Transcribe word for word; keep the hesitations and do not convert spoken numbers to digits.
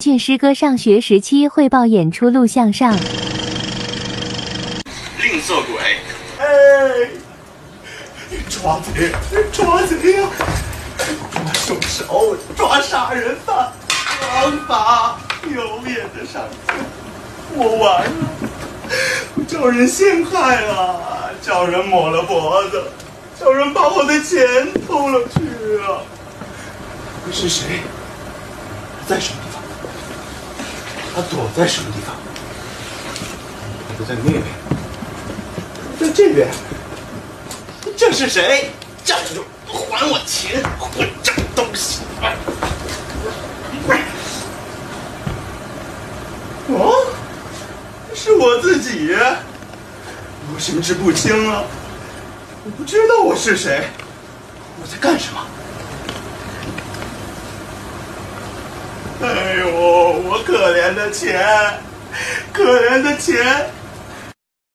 俊师哥上学时期汇报演出录像上。 吝啬鬼！ 哎，抓贼！抓贼呀！抓凶手！抓杀人犯！王法有眼的上天，我完了！我叫人陷害了，叫人抹了脖子，叫人把我的钱偷了去啊！是谁？在什么地方？他躲在什么地方？不在那边，在这边。这是谁？站住！还我钱！混账东西！哦，是我自己，我神志不清了，我不知道我是谁，我在干什么？哎呦，我可怜的钱，可怜的钱！